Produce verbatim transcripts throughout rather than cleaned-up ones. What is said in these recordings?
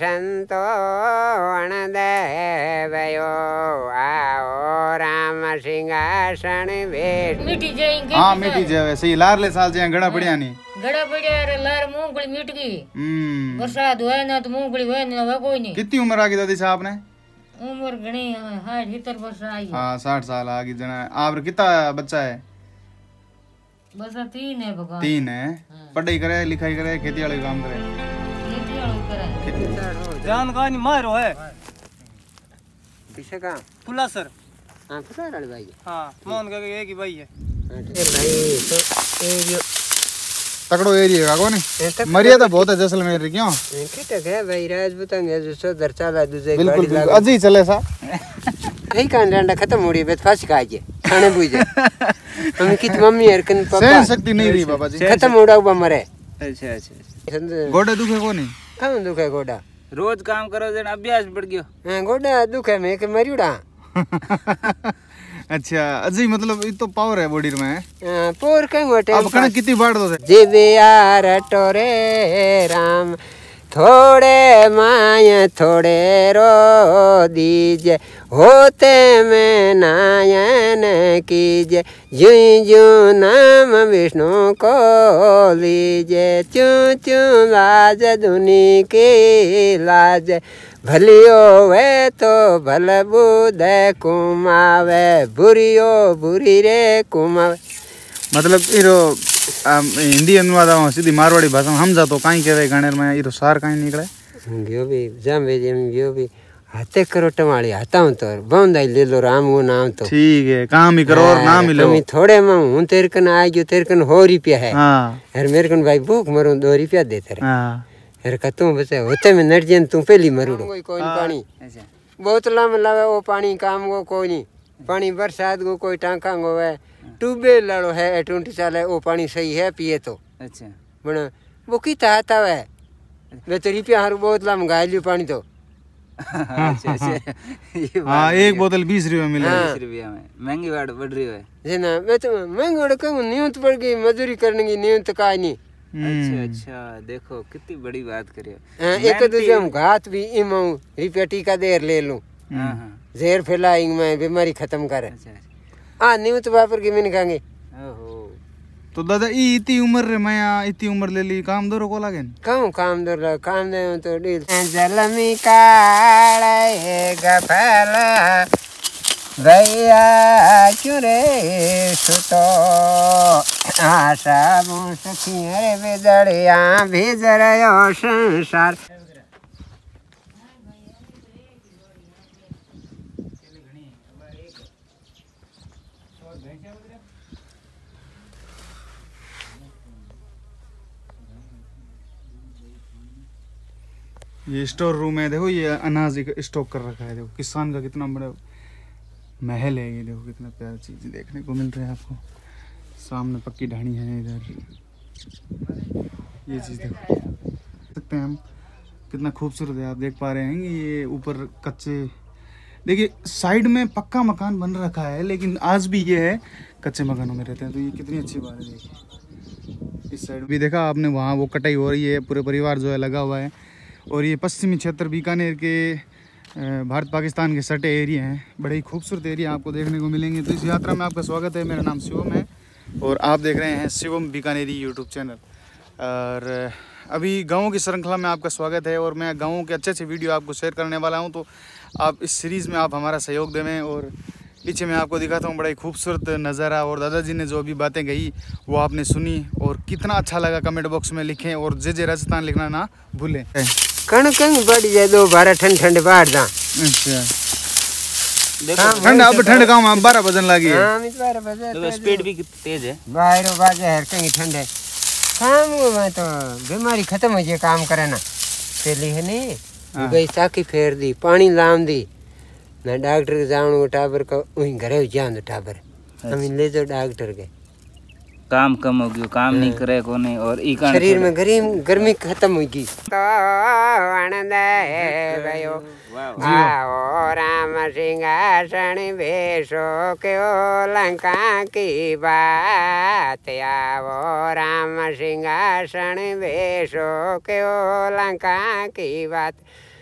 संतो अणदेवयो आओ राम सिंहासन वेश मीठी जाएंगे हाँ मीठी जय वैसे ही लार ले साल जे गड़ा बढ़िया नहीं गड़ा बढ़िया रे लार मूंगफली मीठ गई हम्म बरसात हुआ ना तो मूंगफली हुआ ना हुआ कोई नहीं। कितनी उम्र आ गई दादी साहब ने? उम्र घणी हाठ सत्तर वर्ष आई है। हाँ साठ साल आ गई जना। आप कितना बच्चा है? बस तीन है भगवान। तीन है। पढ़ाई करे लिखाई करे खेती वाले काम करे? खेती वाला करे। जान का नहीं मारो है किसे का पुला सर। हां पता है भाई। हां मोहन का एक ही भाई है। ए भाई तो एरिया तकड़ो एरिया का कोनी मर्यादा बहुत है जैसलमेर क्यों किटक है भाई राजपूतांगे जो सदर चाला दूजे बिल्कुल बिल्कुल अजी चले सा यही कान डंडा खत्म हो रही है फांसी खा के खाने बुझे हम कित मम्मी हरकन पापा सहन शक्ति नहीं रही बाबा जी खत्म हो रहा मरे। अच्छा अच्छा गोडे दुखे कोनी कम दुखे गोडा रोज काम करो जन अभ्यास बढ़ गयो। हां गोडा दुखे में के मरियोड़ा अच्छा अजी मतलब ये तो पावर है बॉडी में। हां पोर कहीं गोटे अब कण कितनी बाढ़ दो जीवे यार टोरे राम थोड़े माय थोड़े रो दीजे होते में नायन कीजे यूं यूं नाम विष्णु को लीजे चूं चूं लाज दुनी की लाज भलियो वे तो भल बुध कुमावे बुरियो बुरी रे कुमावे। मतलब इरो हिंदी अनुवाद सीधी मारवाड़ी भाषा में समझा तो कहीं कहे गाने में इरो सार कहीं निकले गयो भी जामे जेम गयो भी हाथे करो टमाली हटाऊं तो बंदाई ले लो राम वो नाम तो ठीक है काम ही करो और नाम ही लो थोड़े में हूं तेरे कन आ गयो तेरे कन हो रुपया है। हां यार मेरे कन भाई भूख मरूं दो रुपया देते रहे। हां यार का तू बसे होते में नट जेन तू पहली मरूड़ो कोई कोई पानी अच्छा बोतला में लावे वो पानी काम को कोई नहीं पानी बरसात को कोई टांका गो है ट्यूबवेल लड़ो है ट्वेंटी साल है वो पानी सही है पिए तो अच्छा बना वो किता आता है वे तो रुपया हर बोतला में गाय लियो पानी तो अच्छा अच्छा हां एक बोतल बीस रुपए मिले बीस रुपया में महंगी बात बढ़ रही है जे ना मैं तो महंगी बात कहूं नियत पड़ गई मजदूरी करने की नियत का नहीं। अच्छा अच्छा देखो कितनी बड़ी बात करियो एक दूसरे हम घात भी इम रुपया टीका देर ले लूं हां हां जहर फैलाएंगे मैं बीमारी खत्म करे। अच्छा हां नियत वापर के मैंने कहेंगे ओहो तो दादा ई इतनी उम्र रे मैं इतनी उम्र ले ली काम दो को लागे कहूं काम दो काम दे तो डील जलमी काले गफला भैया क्यों रे सुतो आशा बु सखी रे बेजड़िया भेज रयो संसार। ये स्टोर रूम है देखो ये अनाज स्टॉक कर रखा है देखो किसान का कितना बड़ा महल है ये देखो कितना प्यारी चीज देखने को मिल रहा है आपको सामने पक्की ढाणी है इधर ये चीज देखो सकते हैं हम कितना खूबसूरत है आप देख पा रहे हैं ये ऊपर कच्चे देखिए साइड में पक्का मकान बन रखा है लेकिन आज भी ये है कच्चे मकानों में रहते हैं तो ये कितनी अच्छी बात है देखिए इस साइड भी देखा आपने वहाँ वो कटाई हो रही है पूरे परिवार जो है लगा हुआ है और ये पश्चिमी क्षेत्र बीकानेर के भारत पाकिस्तान के सटे एरिया हैं बड़े ही खूबसूरत एरिया आपको देखने को मिलेंगे। तो इस यात्रा में आपका स्वागत है। मेरा नाम शिवम है और आप देख रहे हैं शिवम बीकानेरी यूट्यूब चैनल और अभी गाँवों की श्रृंखला में आपका स्वागत है और मैं गाँवों के अच्छे अच्छे वीडियो आपको शेयर करने वाला हूँ। तो आप इस सीरीज़ में आप हमारा सहयोग देवें और पीछे मैं आपको दिखाता हूँ बड़ा ही खूबसूरत नज़ारा और दादाजी ने जो अभी बातें कही वो आपने सुनी और कितना अच्छा लगा कमेंट बॉक्स में लिखें और जय जय राजस्थान लिखना ना भूलें। कण कण बढ़ जाए दो बारह ठंड ठंड बाहर दा अच्छा ठंड अब ठंड काम अब बारह बजन लगी है हां मित बारह बजे तो स्पीड भी तेज है बाहर बाजे हर कहीं ठंड है काम में तो बीमारी खत्म हो जाए काम करे ना पहले है नहीं गई साकी फेर दी पानी लाम दी ना डॉक्टर के जावण टाबर का वहीं घरे जान टाबर हम ले जो डॉक्टर के काम कम हो गयो, काम नहीं करे कोने और ई कारण शरीर में गर्मी गर्मी खत्म होगी। तो आनंद भयो आओ राम सिंहासन बेसो क्यों लंका की बात, आओ राम सिंहासन बेसो क्यों लंका की बात।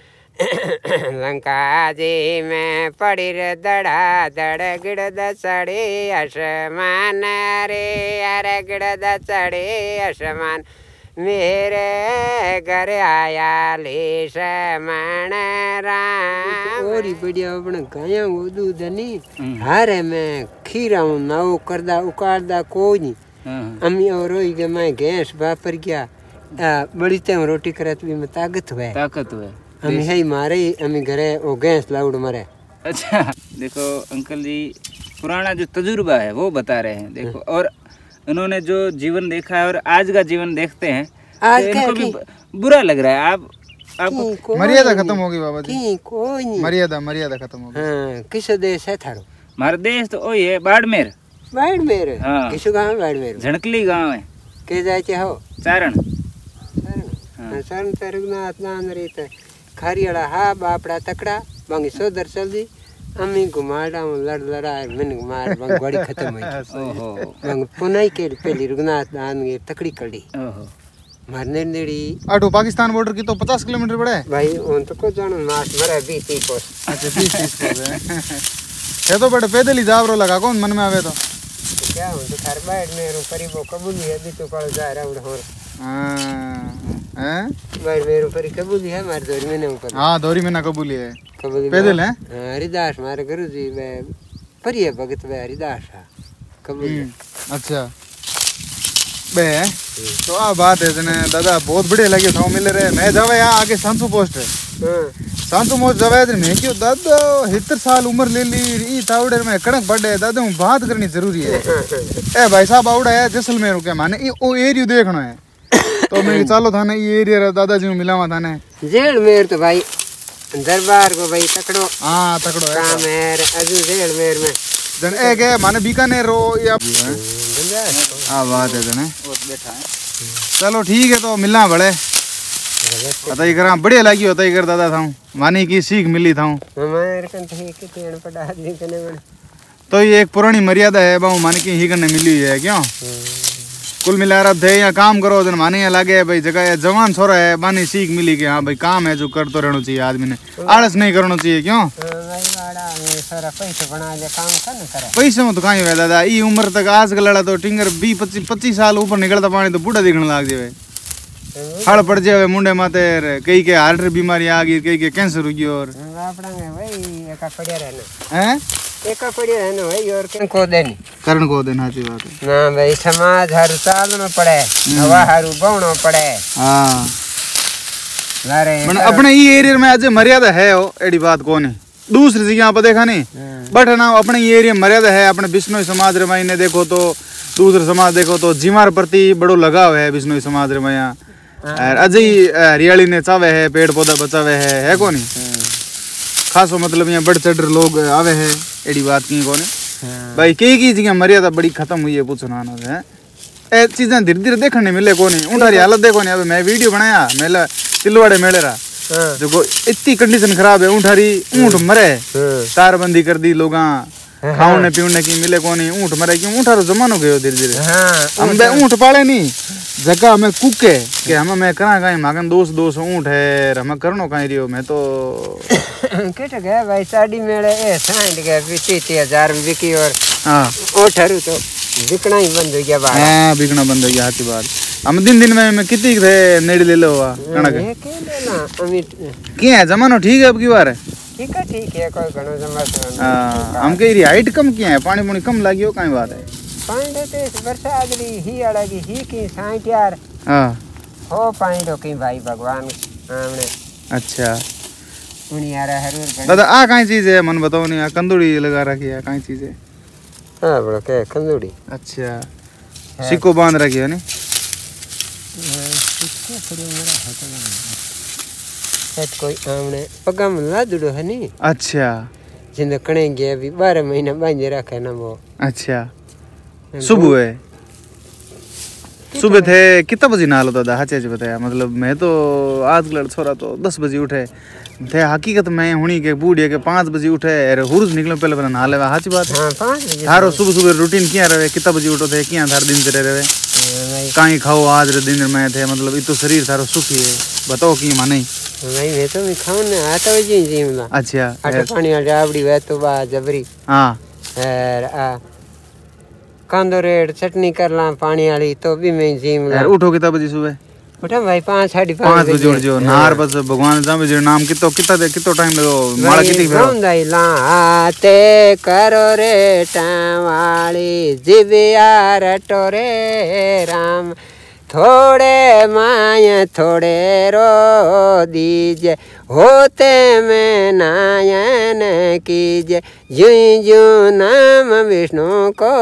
लंका जी में पड़ी रे दड़ा दड़ गिड़द चढ़े आसमान रे, अरे गिड़द चढ़े आसमान, मेरे घर आया ले समण राम। और ही बढ़िया अपने गाया वो दूध नहीं हारे में खीरा हूँ नाव करदा उकारदा कोई नहीं। अम्मी और रोई के मैं गैस बापर गया बड़ी टाइम रोटी करत भी में ताकत हुए ताकत हुए अमी है मारे अमी घरे वो गैस लाउड मरे। अच्छा देखो अंकल जी पुराना जो तजुर्बा है वो बता रहे हैं। देखो और उन्होंने जो जीवन देखा है और आज का जीवन देखते हैं आज तो इनको भी बुरा लग रहा है। आप आप मर्यादा खत्म होगी बाबा जी, की कोई नहीं मर्यादा मर्यादा खत्म होगी। हाँ किस देश है थारो? हमारा देश तो वही है बाड़मेर। बाड़मेर हाँ। किस गांव बाड़मेर? झणकली गांव है। के जाते हो? चारण हाँ चारण ते रघुनाथ नाम रे ते खारियाड़ा हा बापड़ा तकड़ा बंगी सोदर चलदी अमी घुमाड़ा लड़ लड़ा मन मार बंग बड़ी खत्म हुई। ओहो बंग पुनाई के पहली रघुनाथ नाम के तकड़ी कड़ी ओहो मारने नेड़ी आटो पाकिस्तान बॉर्डर की तो पचास किलोमीटर बड़ा है भाई उन तो को जानो मास मरा बीस तीस कोस। अच्छा बीस तीस कोस है। ये तो बड़े पैदल ही जावरो लगा कौन मन में आवे तो तो क्या हो तो थार बैठ मेरे परिबो कबूली है भी तो कल जा रहा हूं। हां हैं बैठ मेरे पर कबूली है मार दोरी में ऊपर। हां दोरी में ना कबूली है कबूली पैदल है। हरिदास मारे गुरुजी वे परिये भगत वे हरिदास है कबूली। अच्छा बे तो आ बात है जने दादा बहुत बढ़िया लगे था मिल रहे। मैं जावे यहाँ आगे सांसू पोस्ट है हां सांसू पोस्ट जावे तो मैं क्यों दादा सत्तर साल उम्र ले ली ई तावड़े में कड़क बढ़े दादा हूं बात करनी जरूरी है। ए भाई साहब आवड़ा है जैसलमेर के माने ई ओ एरिया देखना है तो मैं चालो था ना ये एरिया दादाजी को मिलावा था ना जेल मेर तो भाई दरबार को भाई तकड़ो हां तकड़ो है काम है अजू जेल मेर में जन ए के माने बीकानेर रो या हां बात है जने बैठा है। चलो ठीक है तो मिलना बड़े बताई करा बढ़िया लगी होता ही कर दादा था मानी की सीख मिली था हमारे कन ठीक है तेन पड़ा आदमी कने बने तो ये एक पुरानी मर्यादा है बाऊ मानी की ही करने मिली हुई है क्यों कुल मिला रहा थे या काम करो जन माने लगे भाई जगह जवान छोरा है मानी सीख मिली कि हाँ भाई काम है जो कर तो रहना चाहिए आदमी ने आलस नहीं करना चाहिए क्यों सारा पैसे बना ले काम कर न करे पैसे में तो कहीं है दादा ई उम्र तक आज का लड़ा तो टिंगर बीस पच्चीस पच्चीस साल ऊपर निकलता पानी तो बूढ़ा दिखने लग जाए हड़ पड़ जाए मुंडे माते कई के हार्ट बीमारी आ गई कई के कैंसर हो गई और अपना में भाई एका पड़िया रहना हैं एका पड़िया रहना भाई और कन को देनी करण को देना अच्छी बात है ना भाई समाज हर साल में पड़े हवा हरु बवणो पड़े। हां लारे मन अपने ई एरिया में आज मर्यादा है ओ एडी बात कोनी दूसरी जगह पर देखा नहीं बट ना अपने ई एरिया में मर्यादा है। अपने बिश्नोई समाज रे मायने देखो तो दूसरे समाज देखो तो जीवार प्रति बड़ो लगाव है बिश्नोई समाज रे माया और अजय हरियाली ने चावे है पेड़ पौधा बचावे है है कोनी खासो मतलब यहाँ बढ़ चढ़ लोग आवे है एडी बात की कोनी भाई कई की जगह मर्यादा बड़ी खत्म हुई है पूछो ना है ए चीजें धीरे धीरे देखने मिले कोनी उठारी हालत देखो नहीं। अब मैं वीडियो बनाया मेला तिलवाड़े मेले रा जो इतनी कंडीशन खराब है ऊँठारी ऊँट मरे तारबंदी कर दी लोग खाने पीने की मिले कोनी ऊँट मरे क्यों ऊँठारो जमानो गयो धीरे धीरे। हम बे ऊँट पाले नहीं जगह हमें कुके के हम मैं करा कहीं मागन दोस्त दोस्त ऊँट है हमें करनो कहीं रियो मैं तो केट गया भाई साड़ी मेले ए साइड गया बीस हजार में बिकी और हां ओठरू तो बिकना ही बंद हो गया बाहर। हां बिकना बंद हो गया हाथी बात हम दिन दिन में मैं कितनी थे नेड़ी ले लो हुआ कणक ये के लेना अमित क्या है जमानो ठीक है अब की बार ठीक है ठीक है कोई घणो जमा हां हम के हाइट कम किया है पानी पानी कम लागियो काई बात है पानी देते बरसात ली ही अड़गी ही की साइट यार हां हो पानी तो की भाई भगवान हमने अच्छा उनी यार हरवर दादा आ काई चीज है मन बताओ नहीं कंदूड़ी लगा रखी है काई चीज है। हां बड़ा के कंदूड़ी अच्छा सिक्को बांध रखी है नहीं सिक्को पड़े मेरा हाथ में सेट कोई हमने पगम लादड़ो है नहीं। अच्छा जिंद कणे गया भी बारह महीना बांधे रखे ना वो अच्छा सुबह है सुबह थे कितना बजे नहा होता था? हाँ बताया, मतलब मैं तो आज लड़ छोरा तो दस बजे उठे थे, हकीकत में हुणी के बूढ़े के पाँच बजे उठे अरे हुरुज निकलो पहले पहले नहा लेवा। हाँ बात हाँ पाँच बजे थारो सुबह सुबह रूटीन क्या रहे? कितना बजे उठो थे? क्या थार दिन तेरे रहे? कहीं खाओ आज रे दिन में थे, मतलब ये तो शरीर थारो सुखी है, बताओ कि माने भाई मैं तो मैं खाऊं ना आता है जी जी मतलब। अच्छा आटा पानी वाली राबड़ी वे तो बा जबरी। हाँ और आ कांदो रेड चटनी कर ला पानी वाली तो भी मैं जी मतलब। उठो कितना बजे सुबह? उठा भाई पाँच साढ़े पाँच बजे उठ जाओ नार बस भगवान जामे जो नाम कितो कितना दे कितो टाइम लगो माला कितनी फेरो गाउंदाई लाते करो रे टावाली जिबिया रटो रे राम थोड़े माय थोड़े रो दीजे होते में नायन कीजे यूं यूं नाम विष्णु को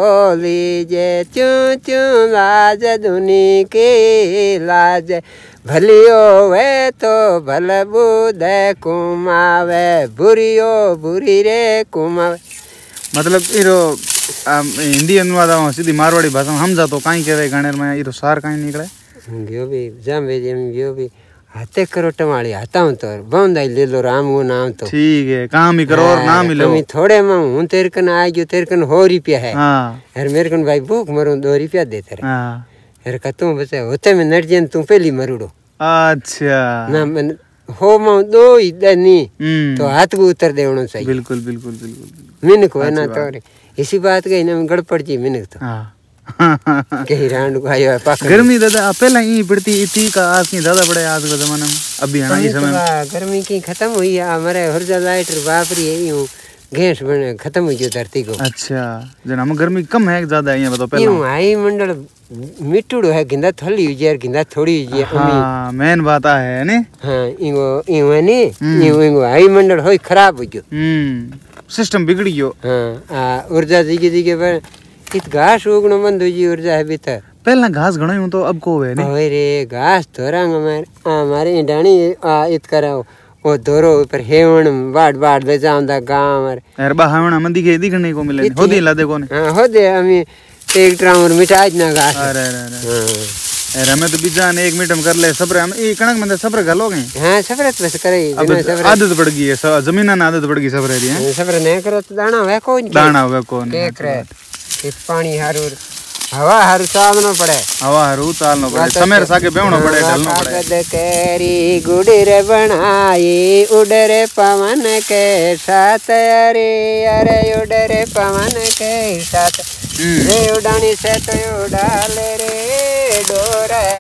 लीजे त्यों त्यों लाज दुनी की लाज भलियो वे तो भल बुध कुमावे बुरियो बुरी रे कुमावे। मतलब इरो हिंदी अनुवाद सीधी मारवाड़ी भाषा में हम जातो काई कहवे गाने में इरो सार काई निकले गयो भी जामे जेम गयो भी हाथे करो टमाली हाथां तो बंदाई ले लो राम वो नाम तो ठीक है काम ही करो और नाम ही लो। थोड़े में हूं तेरे कन आ गयो तेरे कन हो रुपया है। हां यार मेरे कन भाई भूख मरूं दो रुपया देते रे। हां यार का तू बचे होते में नट जन तू पहली मरुड़ो। अच्छा ना मन हो म दो ही दनी तो हाथ को उतर देवणो चाहिए। बिल्कुल बिल्कुल बिल्कुल मिनक है ना तो इसी बात के ना गड़पड़ जी मिनक तो हां कहीं रांड को आयो पाक गर्मी दादा पहले ही पड़ती इतनी का आज की ज्यादा पड़े आज के जमाने में अभी है ना इस समय गर्मी की खत्म हुई है हमारे हरजा लाइटर बापरी है यूं गैस बने खत्म हो गई धरती को। अच्छा जन हम गर्मी कम है ज्यादा है बताओ पहले यूं आई मंडल मिट्टूड़ो है गिंदा थली हुई यार गिंदा थोड़ी हुई है हां मेन बात है ने हां इंगो इंगो ने इंगो इंगो आई मंडल होई खराब हो गयो। हम्म सिस्टम बिगड़ गयो। हां आ ऊर्जा जी जी के पर इत घास उगनो बंद हो जी ऊर्जा है भीतर पहला घास घणो हूं तो अब को है ने ओए रे घास थोरंग हमारे हमारे डाणी आ इत कराओ ओ दोरो ऊपर हेवण बाड़ बाड़ ले जांदा गांव यार बा हेवण मंदी के दिखने को मिले होदी लादे कोने हां होदे हमें एक ट्राउर मिटाज ना घास अरे अरे हां यार हमें तो बिजान एक मिनट में कर ले सब्र हम ए कणक में सब्र कर लोगे। हां सब्र बस करे बिना सब्र आदत पड़ गई है जमीन ना आदत पड़ गई सब्र री है सब्र नहीं करो तो दाना है कोई दाना है कौन के करे इस पानी हारू हवा हारू चालनो पड़े हवा हारू चालनो पड़े समय साके बेवणो पड़े ढलनो पड़े कद केरी गुड़ी रे बनाई उड़े रे पवन के साथ अरे अरे उड़े रे पवन के साथ रे उड़ानी से तो उड़ा ले रे डोरा।